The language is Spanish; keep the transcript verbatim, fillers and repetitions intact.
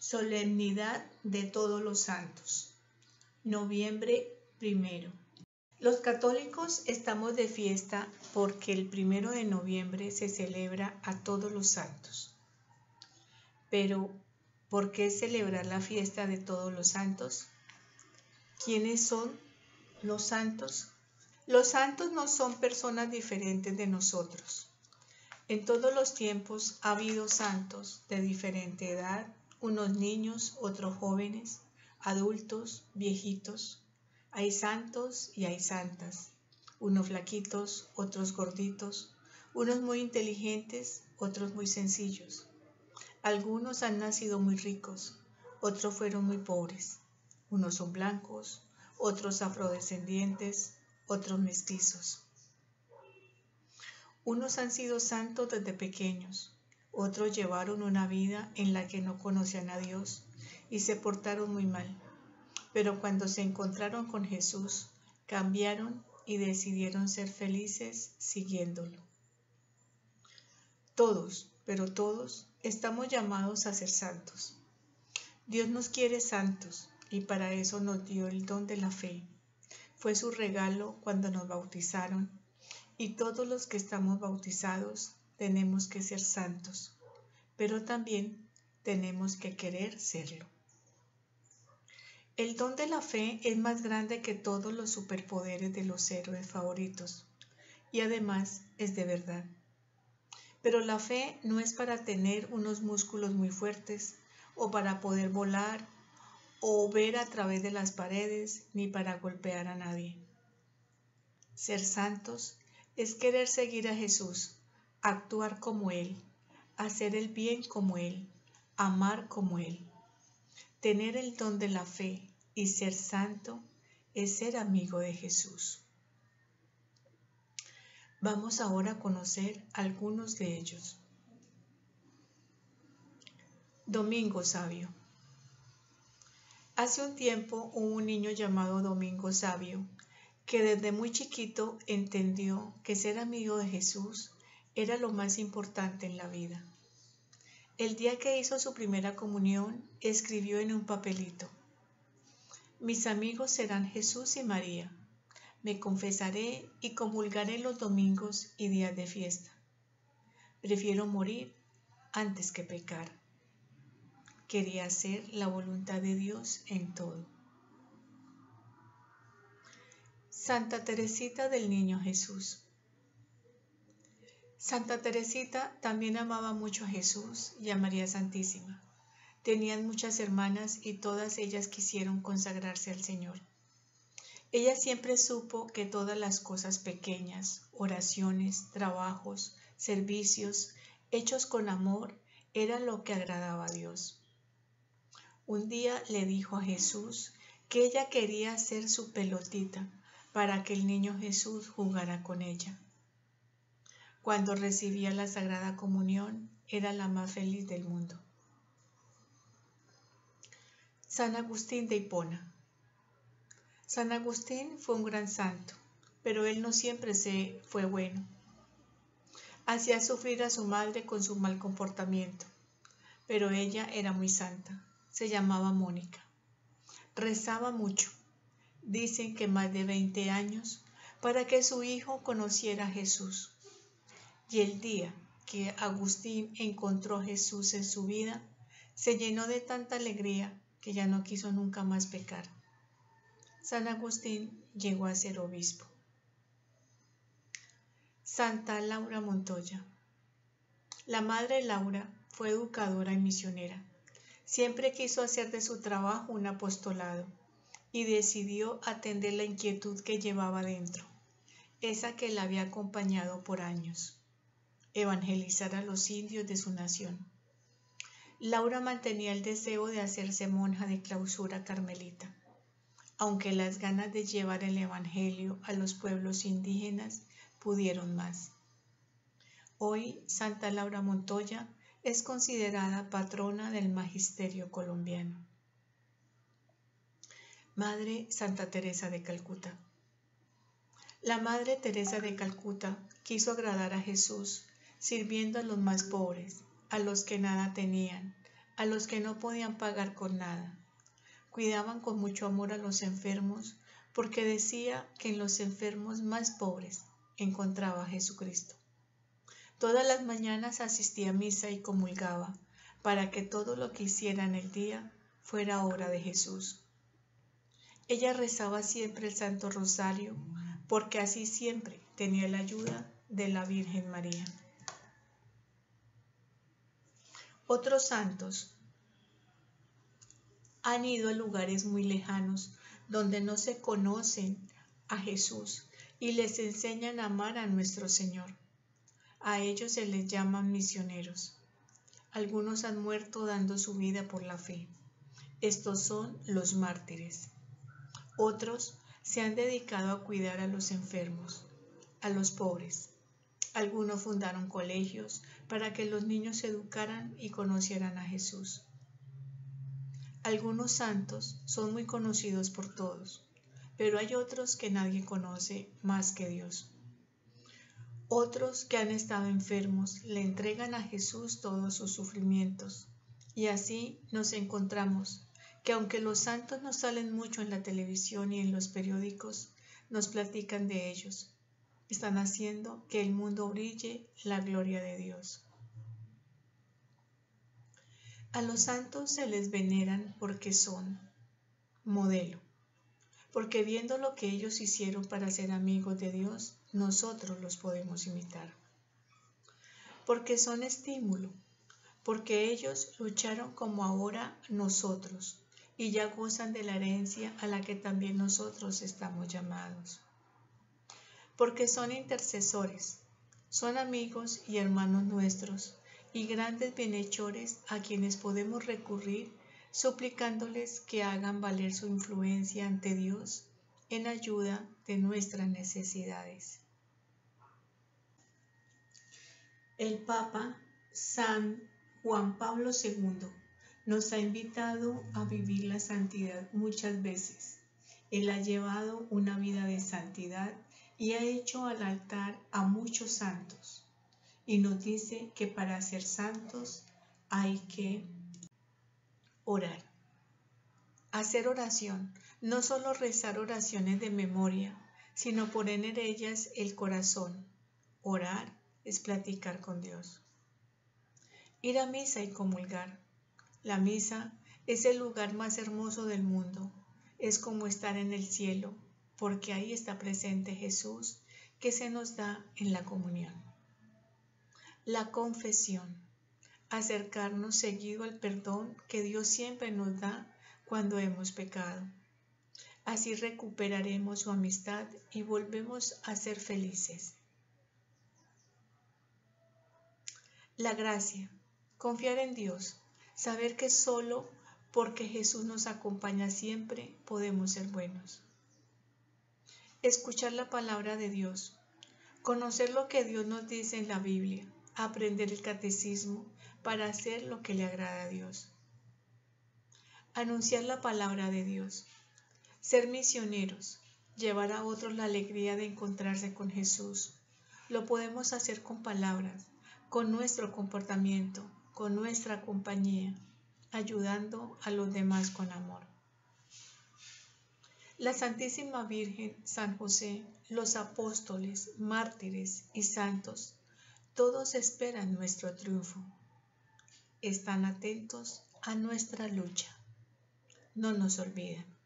Solemnidad de Todos los Santos. Noviembre primero. Los católicos estamos de fiesta porque el primero de noviembre se celebra a todos los santos. Pero, ¿por qué celebrar la fiesta de todos los santos? ¿Quiénes son los santos? Los santos no son personas diferentes de nosotros. En todos los tiempos ha habido santos de diferente edad, unos niños, otros jóvenes, adultos, viejitos. Hay santos y hay santas, unos flaquitos, otros gorditos, unos muy inteligentes, otros muy sencillos. Algunos han nacido muy ricos, otros fueron muy pobres. Unos son blancos, otros afrodescendientes, otros mestizos. Unos han sido santos desde pequeños, otros llevaron una vida en la que no conocían a Dios y se portaron muy mal. Pero cuando se encontraron con Jesús, cambiaron y decidieron ser felices siguiéndolo. Todos, pero todos, estamos llamados a ser santos. Dios nos quiere santos y para eso nos dio el don de la fe. Fue su regalo cuando nos bautizaron y todos los que estamos bautizados tenemos que ser santos, pero también tenemos que querer serlo. El don de la fe es más grande que todos los superpoderes de los héroes favoritos y además es de verdad. Pero la fe no es para tener unos músculos muy fuertes o para poder volar o ver a través de las paredes ni para golpear a nadie. Ser santos es querer seguir a Jesús, actuar como Él, hacer el bien como Él, amar como Él. Tener el don de la fe y ser santo es ser amigo de Jesús. Vamos ahora a conocer algunos de ellos. Domingo Sabio. Hace un tiempo hubo un niño llamado Domingo Sabio que desde muy chiquito entendió que ser amigo de Jesús era lo más importante en la vida. El día que hizo su primera comunión, escribió en un papelito: mis amigos serán Jesús y María. Me confesaré y comulgaré los domingos y días de fiesta. Prefiero morir antes que pecar. Quería hacer la voluntad de Dios en todo. Santa Teresita del Niño Jesús. Santa Teresita también amaba mucho a Jesús y a María Santísima. Tenían muchas hermanas y todas ellas quisieron consagrarse al Señor. Ella siempre supo que todas las cosas pequeñas, oraciones, trabajos, servicios, hechos con amor, era lo que agradaba a Dios. Un día le dijo a Jesús que ella quería ser su pelotita para que el niño Jesús jugara con ella. Cuando recibía la Sagrada Comunión, era la más feliz del mundo. San Agustín de Hipona. San Agustín fue un gran santo, pero él no siempre se fue bueno. Hacía sufrir a su madre con su mal comportamiento, pero ella era muy santa. Se llamaba Mónica. Rezaba mucho, dicen que más de veinte años, para que su hijo conociera a Jesús. Y el día que Agustín encontró a Jesús en su vida, se llenó de tanta alegría que ya no quiso nunca más pecar. San Agustín llegó a ser obispo. Santa Laura Montoya. La madre Laura fue educadora y misionera. Siempre quiso hacer de su trabajo un apostolado y decidió atender la inquietud que llevaba dentro, esa que la había acompañado por años: evangelizar a los indios de su nación. Laura mantenía el deseo de hacerse monja de clausura carmelita, aunque las ganas de llevar el evangelio a los pueblos indígenas pudieron más. Hoy Santa Laura Montoya es considerada patrona del magisterio colombiano. Madre Santa Teresa de Calcuta. La Madre Teresa de Calcuta quiso agradar a Jesús sirviendo a los más pobres, a los que nada tenían, a los que no podían pagar con nada. Cuidaban con mucho amor a los enfermos, porque decía que en los enfermos más pobres encontraba a Jesucristo. Todas las mañanas asistía a misa y comulgaba, para que todo lo que hiciera en el día fuera obra de Jesús. Ella rezaba siempre el Santo Rosario, porque así siempre tenía la ayuda de la Virgen María. Otros santos han ido a lugares muy lejanos donde no se conocen a Jesús y les enseñan a amar a nuestro Señor. A ellos se les llaman misioneros. Algunos han muerto dando su vida por la fe. Estos son los mártires. Otros se han dedicado a cuidar a los enfermos, a los pobres. Algunos fundaron colegios para que los niños se educaran y conocieran a Jesús. Algunos santos son muy conocidos por todos, pero hay otros que nadie conoce más que Dios. Otros que han estado enfermos le entregan a Jesús todos sus sufrimientos, y así nos encontramos que aunque los santos no salen mucho en la televisión y en los periódicos, nos platican de ellos. Están haciendo que el mundo brille la gloria de Dios. A los santos se les veneran porque son modelo, porque viendo lo que ellos hicieron para ser amigos de Dios, nosotros los podemos imitar. Porque son estímulo, porque ellos lucharon como ahora nosotros y ya gozan de la herencia a la que también nosotros estamos llamados. Porque son intercesores, son amigos y hermanos nuestros y grandes bienhechores a quienes podemos recurrir suplicándoles que hagan valer su influencia ante Dios en ayuda de nuestras necesidades. El Papa San Juan Pablo segundo nos ha invitado a vivir la santidad muchas veces. Él ha llevado una vida de santidad y ha hecho al altar a muchos santos. Y nos dice que para ser santos hay que orar. Hacer oración, no solo rezar oraciones de memoria, sino poner en ellas el corazón. Orar es platicar con Dios. Ir a misa y comulgar. La misa es el lugar más hermoso del mundo. Es como estar en el cielo, porque ahí está presente Jesús, que se nos da en la comunión. La confesión. Acercarnos seguido al perdón que Dios siempre nos da cuando hemos pecado. Así recuperaremos su amistad y volvemos a ser felices. La gracia. Confiar en Dios. Saber que solo porque Jesús nos acompaña siempre podemos ser buenos. Escuchar la palabra de Dios. Conocer lo que Dios nos dice en la Biblia. Aprender el catecismo para hacer lo que le agrada a Dios. Anunciar la palabra de Dios. Ser misioneros. Llevar a otros la alegría de encontrarse con Jesús. Lo podemos hacer con palabras, con nuestro comportamiento, con nuestra compañía, ayudando a los demás con amor. La Santísima Virgen, San José, los apóstoles, mártires y santos, todos esperan nuestro triunfo. Están atentos a nuestra lucha. No nos olviden.